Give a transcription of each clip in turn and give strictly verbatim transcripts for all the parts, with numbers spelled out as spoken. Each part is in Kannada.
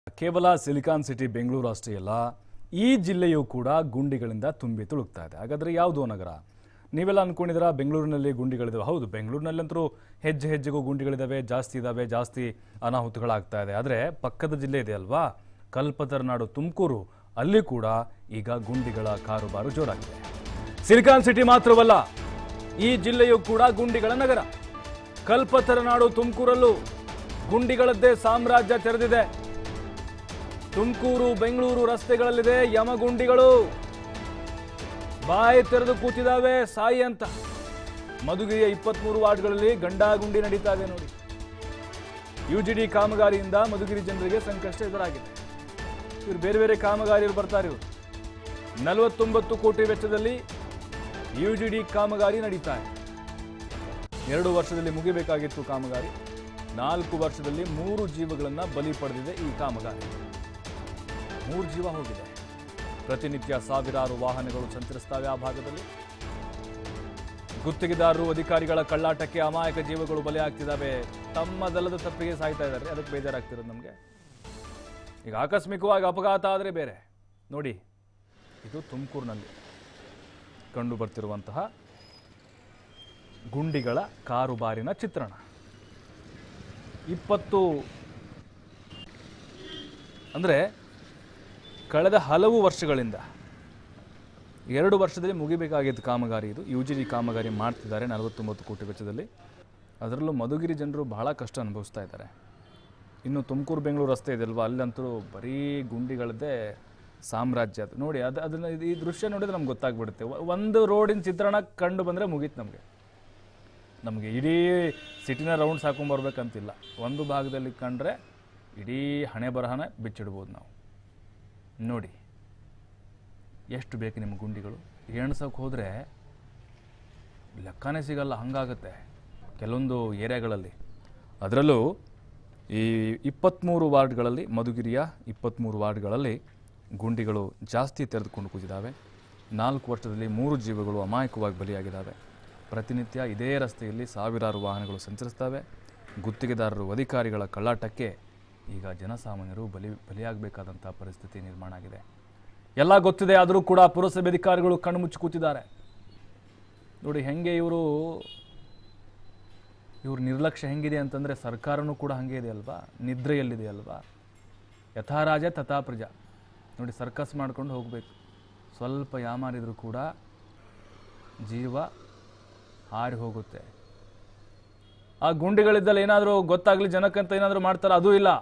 ಕೇವಲ ಸಿಲಿಕಾನ್ ಸಿಟಿ ಬೆಂಗಳೂರು ಅಷ್ಟೇ ಅಲ್ಲ, ಈ ಜಿಲ್ಲೆಯೂ ಕೂಡ ಗುಂಡಿಗಳಿಂದ ತುಂಬಿ ತುಳುಕ್ತಾ ಇದೆ. ಹಾಗಾದ್ರೆ ಯಾವುದೋ ನಗರ? ನೀವೆಲ್ಲ ಅನ್ಕೊಂಡಿದ್ದೀರಾ ಬೆಂಗಳೂರಿನಲ್ಲಿ ಗುಂಡಿಗಳಿದಾವೆ. ಹೌದು, ಬೆಂಗಳೂರಿನಲ್ಲಂತೂ ಹೆಜ್ಜೆ ಹೆಜ್ಜೆಗೂ ಗುಂಡಿಗಳಿದಾವೆ, ಜಾಸ್ತಿ ಇದಾವೆ, ಜಾಸ್ತಿ ಅನಾಹುತಗಳಾಗ್ತಾ ಇದೆ. ಆದರೆ ಪಕ್ಕದ ಜಿಲ್ಲೆ ಇದೆ ಅಲ್ವಾ, ಕಲ್ಪತರು ನಾಡು ತುಮಕೂರು, ಅಲ್ಲಿ ಕೂಡ ಈಗ ಗುಂಡಿಗಳ ಕಾರುಬಾರು ಜೋರಾಗಿದೆ. ಸಿಲಿಕಾನ್ ಸಿಟಿ ಮಾತ್ರವಲ್ಲ, ಈ ಜಿಲ್ಲೆಯೂ ಕೂಡ ಗುಂಡಿಗಳ ನಗರ. ಕಲ್ಪತರು ನಾಡು ತುಮಕೂರಲ್ಲೂ ಗುಂಡಿಗಳದ್ದೇ ಸಾಮ್ರಾಜ್ಯ ತೆರೆದಿದೆ. ತುಮಕೂರು ಬೆಂಗಳೂರು ರಸ್ತೆಗಳಲ್ಲಿದೆ ಯಮಗುಂಡಿಗಳು, ಬಾಯಿ ತೆರೆದು ಕೂತಿದ್ದಾವೆ ಸಾಯಿ ಅಂತ. ಮಧುಗಿರಿಯ ಇಪ್ಪತ್ಮೂರು ವಾರ್ಡ್ಗಳಲ್ಲಿ ಗಂಡಾಗುಂಡಿ ನಡೀತಾ ಇದೆ ನೋಡಿ. ಯುಜಿಡಿ ಕಾಮಗಾರಿಯಿಂದ ಮಧುಗಿರಿ ಜನರಿಗೆ ಸಂಕಷ್ಟ ಎದುರಾಗಿದೆ. ಇವರು ಬೇರೆ ಬೇರೆ ಕಾಮಗಾರಿಯರು ಬರ್ತಾರೆ. ಇವರು ನಲವತ್ತೊಂಬತ್ತು ಕೋಟಿ ವೆಚ್ಚದಲ್ಲಿ ಯುಜಿಡಿ ಕಾಮಗಾರಿ ನಡೀತಾ ಇದೆ. ಎರಡು ವರ್ಷದಲ್ಲಿ ಮುಗಿಬೇಕಾಗಿತ್ತು ಕಾಮಗಾರಿ. ನಾಲ್ಕು ವರ್ಷದಲ್ಲಿ ಮೂರು ಜೀವಗಳನ್ನು ಬಲಿ ಪಡೆದಿದೆ ಈ ಕಾಮಗಾರಿ. ಮೂರು ಜೀವ ಹೋಗಿದೆ. ಪ್ರತಿನಿತ್ಯ ಸಾವಿರಾರು ವಾಹನಗಳು ಸಂಚರಿಸ್ತವೆ ಆ ಭಾಗದಲ್ಲಿ. ಗುತ್ತಿಗೆದಾರರು ಅಧಿಕಾರಿಗಳ ಕಳ್ಳಾಟಕ್ಕೆ ಅಮಾಯಕ ಜೀವಗಳು ಬಲಿ ಆಗ್ತಿದ್ದಾವೆ. ತಮ್ಮದಲ್ಲದ ತಪ್ಪಿಗೆ ಸಾಯ್ತಾ ಇದ್ದಾರೆ. ಅದಕ್ಕೆ ಬೇಜಾರಾಗ್ತಿರೋದು ನಮಗೆ. ಈಗ ಆಕಸ್ಮಿಕವಾಗಿ ಅಪಘಾತ ಆದರೆ ಬೇರೆ. ನೋಡಿ, ಇದು ತುಮಕೂರಿನಲ್ಲಿ ಕಂಡು ಬರ್ತಿರುವಂತಹ ಗುಂಡಿಗಳ ಕಾರುಬಾರಿನ ಚಿತ್ರಣ. ಇಪ್ಪತ್ತು ಅಂದರೆ ಕಳೆದ ಹಲವು ವರ್ಷಗಳಿಂದ, ಎರಡು ವರ್ಷದಲ್ಲಿ ಮುಗಿಬೇಕಾಗಿದ್ದ ಕಾಮಗಾರಿ ಇದು. ಯು ಜಿ ಡಿ ಕಾಮಗಾರಿ ಮಾಡ್ತಿದ್ದಾರೆ ನಲವತ್ತೊಂಬತ್ತು ಕೋಟಿ ವೆಚ್ಚದಲ್ಲಿ. ಅದರಲ್ಲೂ ಮಧುಗಿರಿ ಜನರು ಬಹಳ ಕಷ್ಟ ಅನುಭವಿಸ್ತಾ ಇದ್ದಾರೆ. ಇನ್ನು ತುಮಕೂರು ಬೆಂಗಳೂರು ರಸ್ತೆ ಇದೆಯಲ್ವ, ಅಲ್ಲಂತೂ ಬರೀ ಗುಂಡಿಗಳದ್ದೇ ಸಾಮ್ರಾಜ್ಯ. ಅದು ನೋಡಿ, ಅದು ಅದನ್ನು ಈ ದೃಶ್ಯ ನೋಡಿದ್ರೆ ನಮ್ಗೆ ಗೊತ್ತಾಗ್ಬಿಡುತ್ತೆ. ಒಂದು ರೋಡಿನ ಚಿತ್ರಣ ಕಂಡು ಬಂದರೆ ಮುಗೀತು ನಮಗೆ. ನಮಗೆ ಇಡೀ ಸಿಟಿನ ರೌಂಡ್ಸ್ ಹಾಕೊಂಡ್ಬರ್ಬೇಕಂತಿಲ್ಲ. ಒಂದು ಭಾಗದಲ್ಲಿ ಕಂಡ್ರೆ ಇಡೀ ಹಣೆ ಬರಹನ ಬಿಚ್ಚಿಡ್ಬೋದು ನಾವು. ನೋಡಿ ಎಷ್ಟು ಬೇಕು ನಿಮ್ಮ ಗುಂಡಿಗಳು. ಎಣ್ಸೋಕೆ ಹೋದರೆ ಲೆಕ್ಕನೇ ಸಿಗಲ್ಲ, ಹಂಗಾಗತ್ತೆ ಕೆಲವೊಂದು ಏರಿಯಾಗಳಲ್ಲಿ. ಅದರಲ್ಲೂ ಈ ಇಪ್ಪತ್ತ್ಮೂರು ವಾರ್ಡ್ಗಳಲ್ಲಿ, ಮಧುಗಿರಿಯ ಇಪ್ಪತ್ತ್ಮೂರು ವಾರ್ಡ್ಗಳಲ್ಲಿ ಗುಂಡಿಗಳು ಜಾಸ್ತಿ ತೆರೆದುಕೊಂಡು ಕೂತಿದ್ದಾವೆ. ನಾಲ್ಕು ವರ್ಷದಲ್ಲಿ ಮೂರು ಜೀವಗಳು ಅಮಾಯಕವಾಗಿ ಬಲಿಯಾಗಿದ್ದಾವೆ. ಪ್ರತಿನಿತ್ಯ ಇದೇ ರಸ್ತೆಯಲ್ಲಿ ಸಾವಿರಾರು ವಾಹನಗಳು ಸಂಚರಿಸ್ತವೆ. ಗುತ್ತಿಗೆದಾರರು ಅಧಿಕಾರಿಗಳ ಕಳ್ಳಾಟಕ್ಕೆ ಈಗ ಜನಸಾಮಾನ್ಯರು ಬಲಿ ಬಲಿಯಾಗಬೇಕಾದಂಥ ಪರಿಸ್ಥಿತಿ ನಿರ್ಮಾಣ ಆಗಿದೆ. ಎಲ್ಲ ಗೊತ್ತಿದೆ, ಆದರೂ ಕೂಡ ಪುರಸಭೆ ಅಧಿಕಾರಿಗಳು ಕಣ್ಣು ಮುಚ್ಚಿ ಕೂತಿದ್ದಾರೆ. ನೋಡಿ ಹೆಂಗೆ ಇವರು ಇವ್ರ ನಿರ್ಲಕ್ಷ್ಯ ಹೆಂಗಿದೆ ಅಂತಂದರೆ, ಸರ್ಕಾರನೂ ಕೂಡ ಹಾಗೆ ಇದೆ ಅಲ್ವಾ, ನಿದ್ರೆಯಲ್ಲಿದೆ ಅಲ್ವಾ. ಯಥಾರಾಜ ತಥಾ ಪ್ರಜಾ. ನೋಡಿ, ಸರ್ಕಸ್ ಮಾಡ್ಕೊಂಡು ಹೋಗಬೇಕು. ಸ್ವಲ್ಪ ಯಾಮಾರಿದ್ರು ಕೂಡ ಜೀವ ಹಾರಿ ಹೋಗುತ್ತೆ. ಆ ಗುಂಡಿಗಳಿದ್ದಲ್ಲಿ ಏನಾದರೂ ಗೊತ್ತಾಗಲಿ ಜನಕ್ಕಂತ ಏನಾದರೂ ಮಾಡ್ತಾರೆ, ಅದೂ ಇಲ್ಲ.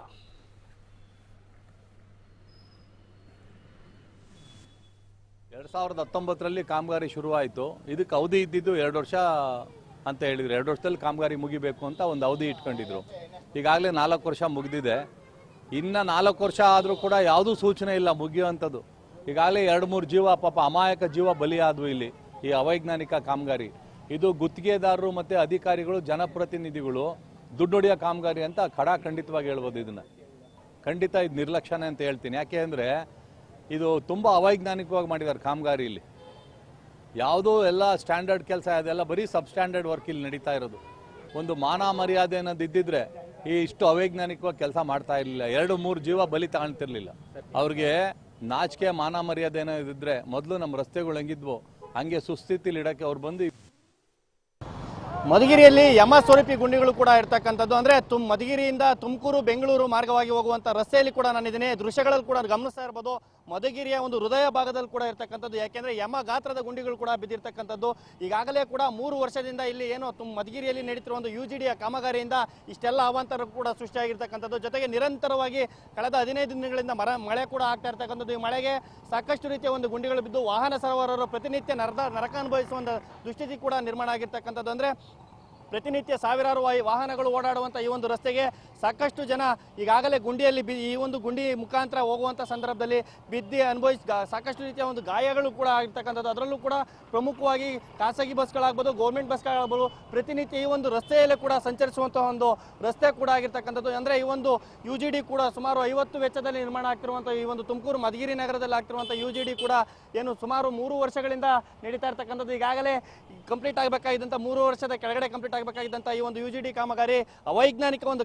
ಎರಡು ಸಾವಿರದ ಹತ್ತೊಂಬತ್ತರಲ್ಲಿ ಕಾಮಗಾರಿ ಶುರುವಾಯಿತು. ಇದಕ್ಕೆ ಅವಧಿ ಇದ್ದಿದ್ದು ಎರಡು ವರ್ಷ ಅಂತ ಹೇಳಿದ್ರು. ಎರಡು ವರ್ಷದಲ್ಲಿ ಕಾಮಗಾರಿ ಮುಗಿಬೇಕು ಅಂತ ಒಂದು ಅವಧಿ ಇಟ್ಕೊಂಡಿದ್ರು. ಈಗಾಗಲೇ ನಾಲ್ಕು ವರ್ಷ ಮುಗಿದಿದೆ. ಇನ್ನು ನಾಲ್ಕು ವರ್ಷ ಆದರೂ ಕೂಡ ಯಾವುದೂ ಸೂಚನೆ ಇಲ್ಲ ಮುಗಿಯುವಂಥದ್ದು. ಈಗಾಗಲೇ ಎರಡು ಮೂರು ಜೀವ ಪಾಪ ಅಮಾಯಕ ಜೀವ ಬಲಿಯಾದವು ಇಲ್ಲಿ ಈ ಅವೈಜ್ಞಾನಿಕ ಕಾಮಗಾರಿ. ಇದು ಗುತ್ತಿಗೆದಾರರು ಮತ್ತು ಅಧಿಕಾರಿಗಳು, ಜನಪ್ರತಿನಿಧಿಗಳು ದುಡ್ಡು ಹೊಡೆಯೋ ಕಾಮಗಾರಿ ಅಂತ ಖಡಾಖಂಡಿತವಾಗಿ ಹೇಳ್ಬೋದು. ಇದನ್ನು ಖಂಡಿತ ಇದು ನಿರ್ಲಕ್ಷ್ಯನೇ ಅಂತ ಹೇಳ್ತೀನಿ. ಯಾಕೆ ಅಂದರೆ ಇದು ತುಂಬ ಅವೈಜ್ಞಾನಿಕವಾಗಿ ಮಾಡಿದ್ದಾರೆ ಕಾಮಗಾರಿ. ಇಲ್ಲಿ ಯಾವುದೋ ಎಲ್ಲ ಸ್ಟ್ಯಾಂಡರ್ಡ್ ಕೆಲಸ, ಅದೆಲ್ಲ ಬರೀ ಸಬ್ ಸ್ಟ್ಯಾಂಡರ್ಡ್ ವರ್ಕ್ ಇಲ್ಲಿ ನಡೀತಾ ಇರೋದು. ಒಂದು ಮಾನ ಮರ್ಯಾದೆ ಅನ್ನೋದು ಇದ್ದಿದ್ರೆ ಈ ಇಷ್ಟು ಅವೈಜ್ಞಾನಿಕವಾಗಿ ಕೆಲಸ ಮಾಡ್ತಾ ಇರಲಿಲ್ಲ. ಎರಡು ಮೂರು ಜೀವ ಬಲಿ ತಗೊಳ್ತಿರ್ಲಿಲ್ಲ. ಅವ್ರಿಗೆ ನಾಚಿಕೆ ಮಾನ ಮರ್ಯಾದೆ ಏನೋ ಇದ್ದಿದ್ರೆ ಮೊದಲು ನಮ್ಮ ರಸ್ತೆಗಳು ಹೆಂಗಿದ್ವು ಹಂಗೆ ಸುಸ್ಥಿತಿಲಿ ಇಡೋಕ್ಕೆ ಅವ್ರು ಬಂದು. ಮಧುಗಿರಿಯಲ್ಲಿ ಯಮ ಸ್ವರೂಪಿ ಗುಂಡಿಗಳು ಕೂಡ ಇರ್ತಕ್ಕಂಥದ್ದು. ಅಂದರೆ ತುಮ್ ಮಧುಗಿರಿಯಿಂದ ತುಮಕೂರು ಬೆಂಗಳೂರು ಮಾರ್ಗವಾಗಿ ಹೋಗುವಂಥ ರಸ್ತೆಯಲ್ಲಿ ಕೂಡ ನಾನಿದ್ದೀನಿ. ದೃಶ್ಯಗಳಲ್ಲಿ ಕೂಡ ಗಮನಿಸ್ತಾ ಇರ್ಬೋದು. ಮಧುಗಿರಿಯ ಒಂದು ಹೃದಯ ಭಾಗದಲ್ಲಿ ಕೂಡ ಇರ್ತಕ್ಕಂಥದ್ದು. ಯಾಕೆಂದರೆ ಯಮ ಗಾತ್ರದ ಗುಂಡಿಗಳು ಕೂಡ ಬಿದ್ದಿರ್ತಕ್ಕಂಥದ್ದು. ಈಗಾಗಲೇ ಕೂಡ ಮೂರು ವರ್ಷದಿಂದ ಇಲ್ಲಿ ಏನು ತುಮ್ ಮಧುಗಿರಿಯಲ್ಲಿ ನಡೀತಿರುವ ಒಂದು ಯು ಜಿ ಡಿಯ ಕಾಮಗಾರಿಯಿಂದ ಇಷ್ಟೆಲ್ಲ ಅವಾಂತರ ಕೂಡ ಸೃಷ್ಟಿಯಾಗಿರ್ತಕ್ಕಂಥದ್ದು. ಜೊತೆಗೆ ನಿರಂತರವಾಗಿ ಕಳೆದ ಹದಿನೈದು ದಿನಗಳಿಂದ ಮರ ಮಳೆ ಕೂಡ ಆಗ್ತಾ ಇರ್ತಕ್ಕಂಥದ್ದು. ಈ ಮಳೆಗೆ ಸಾಕಷ್ಟು ರೀತಿಯ ಒಂದು ಗುಂಡಿಗಳು ಬಿದ್ದು ವಾಹನ ಸವಾರರು ಪ್ರತಿನಿತ್ಯ ನರದ ನರಕ ಅನುಭವಿಸುವಂಥ ದುಸ್ಥಿತಿ ಕೂಡ ನಿರ್ಮಾಣ ಆಗಿರ್ತಕ್ಕಂಥದ್ದು. ಅಂದರೆ ಪ್ರತಿನಿತ್ಯ ಸಾವಿರಾರು ವಾಹನಗಳು ಓಡಾಡುವಂಥ ಈ ಒಂದು ರಸ್ತೆಗೆ ಸಾಕಷ್ಟು ಜನ ಈಗಾಗಲೇ ಗುಂಡಿಯಲ್ಲಿ ಬಿ ಈ ಒಂದು ಗುಂಡಿ ಮುಖಾಂತರ ಹೋಗುವಂಥ ಸಂದರ್ಭದಲ್ಲಿ ಬಿದ್ದು ಅನುಭವಿಸಿ ಸಾಕಷ್ಟು ರೀತಿಯ ಒಂದು ಗಾಯಗಳು ಕೂಡ ಆಗಿರ್ತಕ್ಕಂಥದ್ದು. ಅದರಲ್ಲೂ ಕೂಡ ಪ್ರಮುಖವಾಗಿ ಖಾಸಗಿ ಬಸ್ಗಳಾಗ್ಬೋದು, ಗೌರ್ಮೆಂಟ್ ಬಸ್ಗಳಾಗ್ಬೋದು, ಪ್ರತಿನಿತ್ಯ ಈ ಒಂದು ರಸ್ತೆಯಲ್ಲೇ ಕೂಡ ಸಂಚರಿಸುವಂಥ ಒಂದು ರಸ್ತೆ ಕೂಡ ಆಗಿರ್ತಕ್ಕಂಥದ್ದು. ಅಂದರೆ ಈ ಒಂದು ಯು ಜಿ ಡಿ ಕೂಡ ಸುಮಾರು ಐವತ್ತು ವೆಚ್ಚದಲ್ಲಿ ನಿರ್ಮಾಣ ಆಗ್ತಿರುವಂಥ ಈ ಒಂದು ತುಮಕೂರು ಮಧುಗಿರಿ ನಗರದಲ್ಲಿ ಆಗ್ತಿರುವಂಥ ಯು ಜಿ ಡಿ ಕೂಡ ಏನು ಸುಮಾರು ಮೂರು ವರ್ಷಗಳಿಂದ ನಡೀತಾ ಇರ್ತಕ್ಕಂಥದ್ದು. ಈಗಾಗಲೇ ಕಂಪ್ಲೀಟ್ ಆಗಬೇಕಾಗಿದ್ದಂಥ ಮೂರು ವರ್ಷದ ಕೆಳಗಡೆ ಕಂಪ್ಲೀಟ್ ಆಗಬೇಕಾಗಿದ್ದಂಥ ಈ ಒಂದು ಯು ಜಿ ಡಿ ಕಾಮಗಾರಿ ಅವೈಜ್ಞಾನಿಕ ಒಂದು ಕಾಮಗಾರಿ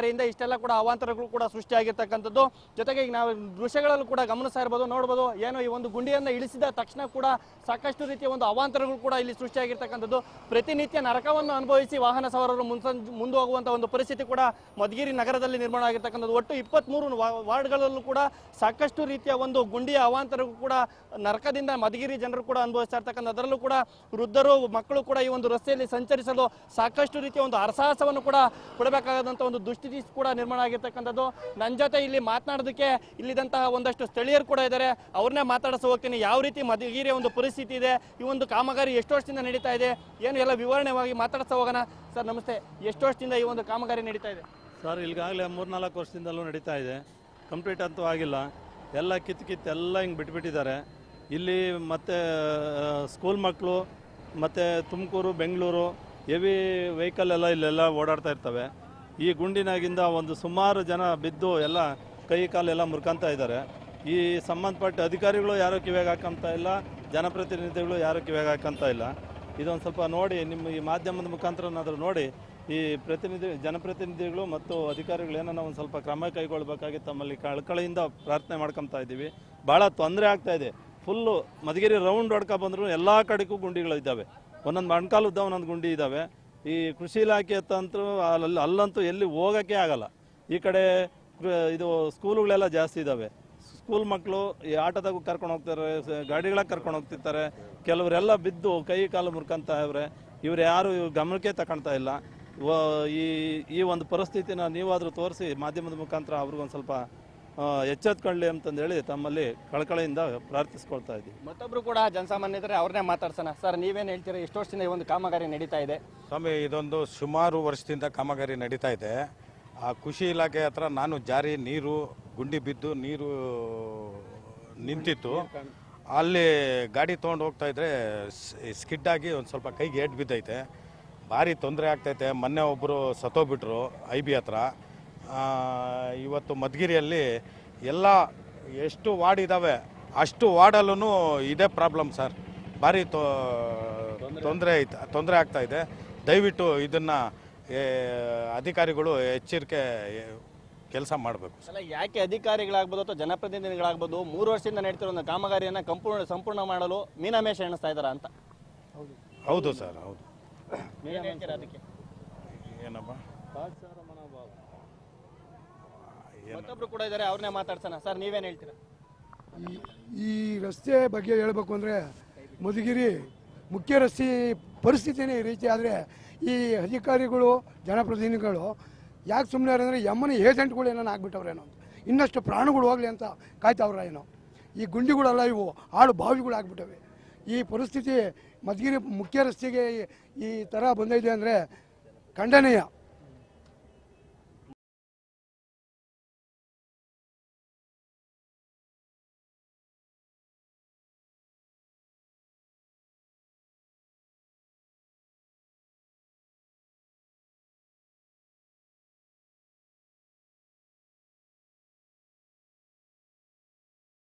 ಕಡೆಯಿಂದ ಇಷ್ಟೆಲ್ಲ ಕೂಡ ಅವಾಂತರಗಳು ಕೂಡ ಸೃಷ್ಟಿಯಾಗಿರ್ತಕ್ಕಂಥದ್ದು. ಜೊತೆಗೆ ಈಗ ನಾವು ದೃಶ್ಯಗಳಲ್ಲೂ ಕೂಡ ಗಮನಿಸ್ತಾ ಇರ್ಬೋದು, ನೋಡ್ಬೋದು, ಏನು ಈ ಒಂದು ಗುಂಡಿಯನ್ನು ಇಳಿಸಿದ ತಕ್ಷಣ ಕೂಡ ಸಾಕಷ್ಟು ರೀತಿಯ ಒಂದು ಅವಾಂತರಗಳು ಕೂಡ ಇಲ್ಲಿ ಸೃಷ್ಟಿಯಾಗಿರ್ತಕ್ಕಂಥದ್ದು. ಪ್ರತಿನಿತ್ಯ ನರಕವನ್ನು ಅನುಭವಿಸಿ ವಾಹನ ಸವಾರರು ಮುನ್ಸಂಜ್ ಮುಂದೆ ಹೋಗುವಂಥ ಒಂದು ಪರಿಸ್ಥಿತಿ ಕೂಡ ಮಧುಗಿರಿ ನಗರದಲ್ಲಿ ನಿರ್ಮಾಣ ಆಗಿರ್ತಕ್ಕಂಥದ್ದು. ಒಟ್ಟು ಇಪ್ಪತ್ತ್ಮೂರು ವಾರ್ಡ್ಗಳಲ್ಲೂ ಕೂಡ ಸಾಕಷ್ಟು ರೀತಿಯ ಒಂದು ಗುಂಡಿಯ ಅವಾಂತರಗಳು ಕೂಡ ನರಕದಿಂದ ಮಧುಗಿರಿ ಜನರು ಕೂಡ ಅನುಭವಿಸ್ತಾ ಇರ್ತಕ್ಕಂಥ. ಅದರಲ್ಲೂ ಕೂಡ ವೃದ್ಧರು ಮಕ್ಕಳು ಕೂಡ ಈ ಒಂದು ರಸ್ತೆಯಲ್ಲಿ ಸಂಚರಿಸಲು ಸಾಕಷ್ಟು ರೀತಿಯ ಒಂದು ಅರಸಾಹಸವನ್ನು ಕೂಡ ಕೊಡಬೇಕಾದಂಥ ಒಂದು ದುಸ್ಥಿತಿ ಕೂಡ ನಿರ್ಮಾಣ ಆಗಿರ್ತಕ್ಕಂಥದ್ದು. ನನ್ನ ಜೊತೆ ಇಲ್ಲಿ ಮಾತನಾಡೋದಕ್ಕೆ ಇಲ್ಲಿದಂತಹ ಒಂದಷ್ಟು ಸ್ಥಳೀಯರು ಕೂಡ ಇದ್ದಾರೆ, ಅವ್ರನ್ನೇ ಮಾತಾಡಿಸ ಹೋಗ್ತೀನಿ. ಯಾವ ರೀತಿ ಮಧುಗಿರಿಯ ಒಂದು ಪರಿಸ್ಥಿತಿ ಇದೆ, ಈ ಒಂದು ಕಾಮಗಾರಿ ಎಷ್ಟು ವರ್ಷದಿಂದ ನಡೀತಾ ಇದೆ, ಏನು ಎಲ್ಲ ವಿವರಣೆವಾಗಿ ಮಾತಾಡ್ತಾ ಹೋಗೋಣ. ಸರ್ ನಮಸ್ತೆ, ಎಷ್ಟು ವರ್ಷದಿಂದ ಈ ಒಂದು ಕಾಮಗಾರಿ ನಡೀತಾ ಇದೆ? ಸರ್ ಈಗಾಗಲೇ ಮೂರ್ನಾಲ್ಕು ವರ್ಷದಿಂದಲೂ ನಡೀತಾ ಇದೆ. ಕಂಪ್ಲೀಟ್ ಅಂತೂ ಆಗಿಲ್ಲ, ಎಲ್ಲ ಕಿತ್ತು ಕಿತ್ತು ಎಲ್ಲ ಹಿಂಗೆ ಬಿಟ್ಬಿಟ್ಟಿದ್ದಾರೆ. ಇಲ್ಲಿ ಮತ್ತು ಸ್ಕೂಲ್ ಮಕ್ಕಳು ಮತ್ತು ತುಮಕೂರು ಬೆಂಗಳೂರು ಹೆವಿ ವೆಹಿಕಲ್ ಎಲ್ಲ ಇಲ್ಲೆಲ್ಲ ಓಡಾಡ್ತಾ ಇರ್ತವೆ. ಈ ಗುಂಡಿನಾಗಿಂದ ಒಂದು ಸುಮಾರು ಜನ ಬಿದ್ದು ಎಲ್ಲ ಕೈ ಕಾಲೆಲ್ಲ ಮುರ್ಕೊಂತ ಇದ್ದಾರೆ. ಈ ಸಂಬಂಧಪಟ್ಟ ಅಧಿಕಾರಿಗಳು ಯಾರೂ ಕಿವಿಯಾಗಿ ಹಾಕಂತ ಇಲ್ಲ, ಜನಪ್ರತಿನಿಧಿಗಳು ಯಾರೂ ಕಿವಿಯಾಗಿ ಹಾಕಂತ ಇಲ್ಲ. ಇದೊಂದು ಸ್ವಲ್ಪ ನೋಡಿ, ನಿಮ್ಮ ಈ ಮಾಧ್ಯಮದ ಮುಖಾಂತರನಾದರೂ ನೋಡಿ, ಈ ಪ್ರತಿನಿಧಿ ಜನಪ್ರತಿನಿಧಿಗಳು ಮತ್ತು ಅಧಿಕಾರಿಗಳು ಏನೋ ಒಂದು ಸ್ವಲ್ಪ ಕ್ರಮ ಕೈಗೊಳ್ಳಬೇಕಾಗಿ ತಮ್ಮಲ್ಲಿ ಕಳಕಳಿಯಿಂದ ಪ್ರಾರ್ಥನೆ ಮಾಡ್ಕೊತಾ ಇದ್ದೀವಿ. ಭಾಳ ತೊಂದರೆ ಆಗ್ತಾ ಇದೆ. ಫುಲ್ಲು ಮಧುಗಿರಿ ರೌಂಡ್ ಹೊಡ್ಕೊ ಬಂದರೂ ಎಲ್ಲ ಕಡೆಗೂ ಗುಂಡಿಗಳು ಇದ್ದಾವೆ. ಒಂದೊಂದು ಮಣ್ಕಾಲುದ್ದ ಒಂದೊಂದು ಗುಂಡಿ ಇದ್ದಾವೆ. ಈ ಕೃಷಿ ಇಲಾಖೆ ಅಂತಂತೂ ಅಲ್ಲಿ ಅಲ್ಲಂತೂ ಎಲ್ಲಿ ಹೋಗೋಕ್ಕೆ ಆಗಲ್ಲ. ಈ ಕಡೆ ಇದು ಸ್ಕೂಲುಗಳೆಲ್ಲ ಜಾಸ್ತಿ ಇದ್ದಾವೆ. ಸ್ಕೂಲ್ ಮಕ್ಕಳು ಈ ಆಟೋದಾಗೂ ಕರ್ಕೊಂಡು ಹೋಗ್ತಾರೆ, ಗಾಡಿಗಳಾಗ ಕರ್ಕೊಂಡು ಹೋಗ್ತಿರ್ತಾರೆ. ಕೆಲವರೆಲ್ಲ ಬಿದ್ದು ಕೈ ಕಾಲು ಮುರ್ಕೊಂತ ಇವ್ರೆ. ಇವ್ರು ಯಾರು ಗಮನಕ್ಕೆ ತಗೊಳ್ತಾ ಇಲ್ಲ. ಈ ಈ ಒಂದು ಪರಿಸ್ಥಿತಿನ ನೀವಾದರೂ ತೋರಿಸಿ ಮಾಧ್ಯಮದ ಮುಖಾಂತರ ಅವ್ರಿಗೊಂದು ಸ್ವಲ್ಪ ಎಚ್ಚೆತ್ಕೊಳ್ಳಿ ಅಂತಂದೇಳಿ ತಮ್ಮಲ್ಲಿ ಕಳಕಳಿಯಿಂದ ಪ್ರಾರ್ಥಿಸ್ಕೊಳ್ತಾ ಇದ್ದೀವಿ. ಮತ್ತೊಬ್ರು ಕೂಡ ಜನಸಾಮಾನ್ಯರೇ, ಅವ್ರನ್ನೇ ಮಾತಾಡ್ಸೋಣ. ಸರ್ ನೀವೇನು ಹೇಳ್ತೀರಾ, ಎಷ್ಟು ವರ್ಷದಿಂದ ಈ ಒಂದು ಕಾಮಗಾರಿ ನಡೀತಾ ಇದೆ? ಸ್ವಾಮಿ, ಇದೊಂದು ಸುಮಾರು ವರ್ಷದಿಂದ ಕಾಮಗಾರಿ ನಡೀತಾ ಇದೆ. ಆ ಕೃಷಿ ಇಲಾಖೆ ಹತ್ರ ನಾನು ಜಾರಿ ನೀರು ಗುಂಡಿ ಬಿದ್ದು ನೀರು ನಿಂತಿತ್ತು. ಅಲ್ಲಿ ಗಾಡಿ ತೊಗೊಂಡು ಹೋಗ್ತಾ ಇದ್ರೆ ಸ್ಕಿಡ್ ಆಗಿ ಒಂದು ಸ್ವಲ್ಪ ಕೈಗೆ ಏಟ್ ಬಿದ್ದೈತೆ. ಭಾರಿ ತೊಂದರೆ ಆಗ್ತೈತೆ. ಮೊನ್ನೆ ಒಬ್ಬರು ಸತ್ತೋಗ್ಬಿಟ್ರು ಐ ಬಿ ಹತ್ರ. ಇವತ್ತು ಮಧುಗಿರಿಯಲ್ಲಿ ಎಲ್ಲ ಎಷ್ಟು ವಾರ್ಡ್ ಇದ್ದಾವೆ ಅಷ್ಟು ವಾರ್ಡಲ್ಲೂ ಇದೇ ಪ್ರಾಬ್ಲಮ್ ಸರ್. ಭಾರಿ ತೊಂದರೆ ಐತೆ ತೊಂದರೆ ಆಗ್ತಾ ಇದೆ. ದಯವಿಟ್ಟು ಇದನ್ನು ಅಧಿಕಾರಿಗಳು ಎಚ್ಚರಿಕೆ ಕೆಲಸ ಮಾಡಬೇಕು. ಅಲ್ಲ, ಯಾಕೆ ಅಧಿಕಾರಿಗಳಾಗ್ಬೋದು ಅಥವಾ ಜನಪ್ರತಿನಿಧಿಗಳಾಗ್ಬೋದು ಮೂರು ವರ್ಷದಿಂದ ನಡೀತಿರೋ ಒಂದು ಕಾಮಗಾರಿಯನ್ನು ಸಂಪೂರ್ಣ ಸಂಪೂರ್ಣ ಮಾಡಲು ಮೀನಾಮೇಷ ಎಣಿಸ್ತಾ ಇದ್ದಾರಾ ಅಂತ? ಹೌದು ಸರ್, ಹೌದು. ಅದಕ್ಕೆ ಏನಪ್ಪ ಮತ್ತೊಬ್ರು ಕೂಡ ಇದ್ದಾರೆ, ಅವ್ರನ್ನೇ ಮಾತಾಡ್ಸೋಣ. ಸರ್ ನೀವೇನು ಹೇಳ್ತೀರಾ? ಈ ಈ ರಸ್ತೆ ಬಗ್ಗೆ ಹೇಳಬೇಕು ಅಂದರೆ ಮಧುಗಿರಿ ಮುಖ್ಯ ರಸ್ತೆ ಪರಿಸ್ಥಿತಿನೇ ಈ ರೀತಿ ಆದರೆ ಈ ಅಧಿಕಾರಿಗಳು ಜನಪ್ರತಿನಿಧಿಗಳು ಯಾಕೆ ಸುಮ್ಮನೆ ಅಂದರೆ ಯಮ್ಮನ ಏಜೆಂಟ್ಗಳು ಏನೋ ಆಗ್ಬಿಟ್ಟವ್ರೇನೋ, ಇನ್ನಷ್ಟು ಪ್ರಾಣಗಳು ಹೋಗಲಿ ಅಂತ ಕಾಯ್ತಾವ್ರ ಏನೋ. ಈ ಗುಂಡಿಗಳೆಲ್ಲ ಇವು ಹಾಳು ಬಾವಿಗಳು ಆಗ್ಬಿಟ್ಟವೆ. ಈ ಪರಿಸ್ಥಿತಿ ಮಧುಗಿರಿ ಮುಖ್ಯ ರಸ್ತೆಗೆ ಈ ಥರ ಬಂದೈತೆ ಅಂದರೆ ಖಂಡನೀಯ.